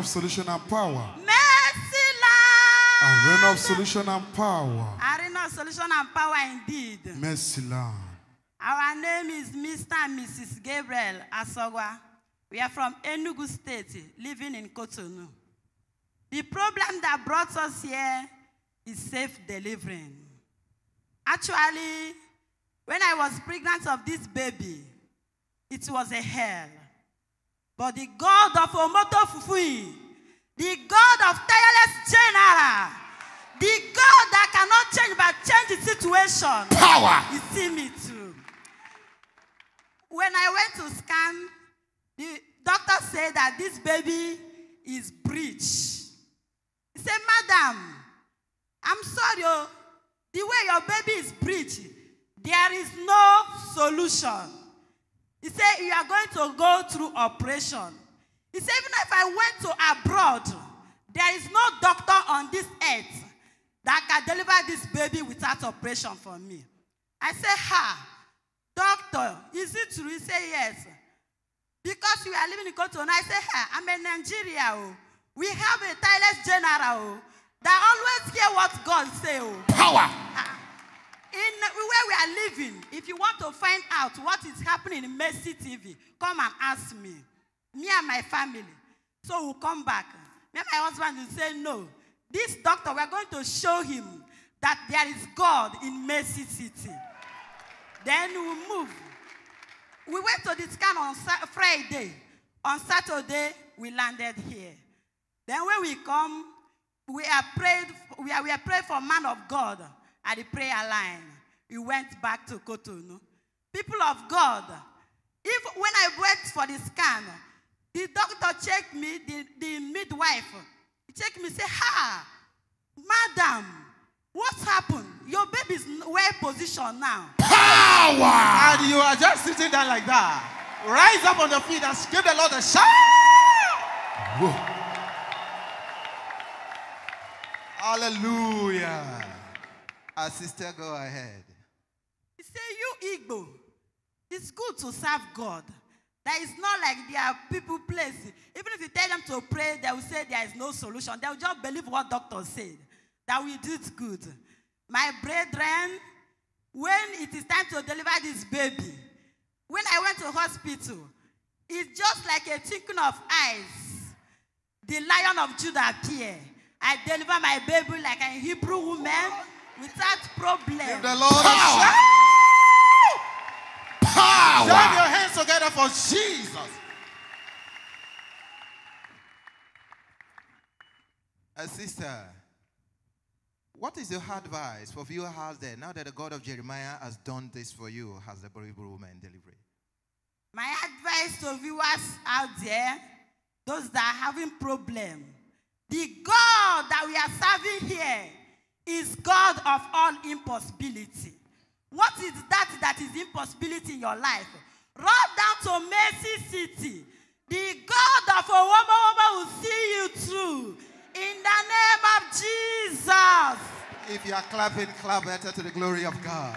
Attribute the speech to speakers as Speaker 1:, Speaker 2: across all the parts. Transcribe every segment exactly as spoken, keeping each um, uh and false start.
Speaker 1: solution and power.
Speaker 2: Mercy Land.
Speaker 1: Arena of solution and power.
Speaker 2: Arena of solution and power indeed.
Speaker 1: Mercy Land.
Speaker 2: Our name is Mister and Missus Gabriel Asogwa. We are from Enugu State, living in Cotonou. The problem that brought us here is safe delivering. Actually, when I was pregnant of this baby, it was a hell. But the God of Omoto Fufui, the God of tireless general, the God that cannot change but change the situation,
Speaker 1: Power.
Speaker 2: you see me too. When I went to scan, the doctor said that this baby is breech. He said, Madam, I'm sorry, oh, the way your baby is breech, there is no solution. He said, you are going to go through operation. He said, even if I went to abroad, there is no doctor on this earth that can deliver this baby without operation for me. I said, ha, doctor, is it true? He said, yes. Because we are living in Cotonou, I said, ha, I'm in Nigeria. Oh. We have a tireless general oh, that always hear what God say. Oh.
Speaker 1: Power.
Speaker 2: Ah. In where we are living, if you want to find out what is happening in Mercy T V, come and ask me. Me and my family. So we'll come back. Me and my husband will say, no. This doctor, we're going to show him that there is God in Mercy City. Then we'll move. We went to the scan on Friday. On Saturday, we landed here. Then when we come, we are prayed, we are, we are prayed for man of God at the prayer line. We went back to Cotonou. People of God, if when I went for the scan, the doctor checked me, the, the midwife, he checked me and said, ha, madam, what's happened? Your baby is well positioned now.
Speaker 1: Power!
Speaker 3: And you are just sitting down like that. Rise up on the feet and give the Lord a shout.
Speaker 1: Whoa.
Speaker 3: Hallelujah. Our sister, go ahead.
Speaker 2: He said, you Igbo, it's good to serve God. That is not like there are people place. Even if you tell them to pray, they will say there is no solution. They will just believe what doctor said. That we do it good. My brethren, when it is time to deliver this baby, when I went to hospital, it's just like a twinkling of eyes. The Lion of Judah appeared. I deliver my baby like a Hebrew woman without problem.
Speaker 3: Give the Lord
Speaker 1: Power.
Speaker 3: a shout.
Speaker 1: Power.
Speaker 3: Join your hands together for Jesus. Uh, sister, what is your advice for viewers out there now that the God of Jeremiah has done this for you as the Hebrew woman delivery?
Speaker 2: My advice to viewers out there, those that are having problem, the God that we are serving here is God of all impossibility. What is that that is impossibility in your life? Run down to Mercy City. The God of Owoma Woma will see you through. In the name of Jesus.
Speaker 3: If you are clapping, clap better to the glory of God.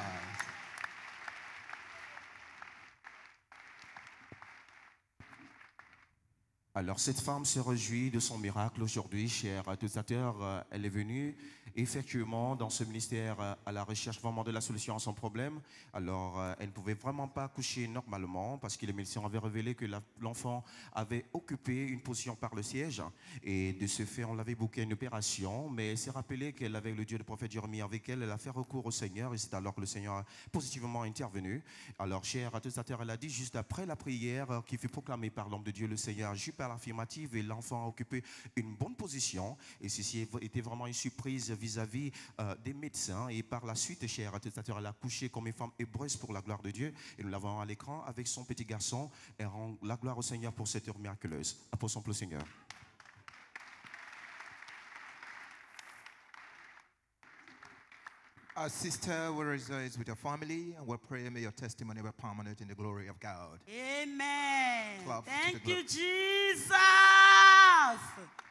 Speaker 4: Alors cette femme se réjouit de son miracle aujourd'hui, chers téléspectateurs. Elle est venue effectivement dans ce ministère à la recherche vraiment de la solution à son problème. Alors elle ne pouvait vraiment pas coucher normalement parce que les médecins avaient révélé que l'enfant avait occupé une position par le siège. Et de ce fait, on l'avait booké une opération, mais elle s'est rappelée qu'elle avait le Dieu du prophète Jérémie avec elle. Elle a fait recours au Seigneur et c'est alors que le Seigneur a positivement intervenu. Alors chers téléspectateurs, elle a dit juste après la prière qui fut proclamée par l'homme de Dieu, le Seigneur a par l'affirmative et l'enfant a occupé une bonne position et ceci était vraiment une surprise vis-à-vis euh, des médecins et par la suite, chers téléspectateurs, elle a couché comme une femme hébreuse pour la gloire de Dieu et nous l'avons à l'écran avec son petit garçon et rend la gloire au Seigneur pour cette heure miraculeuse. Applaudissons pour le Seigneur.
Speaker 3: Our sister, we rejoice with your family and we pray may your testimony be permanent in the glory of God.
Speaker 2: Amen.
Speaker 3: Clap to
Speaker 2: Thank
Speaker 3: the
Speaker 2: you,
Speaker 3: glo-
Speaker 2: Jesus.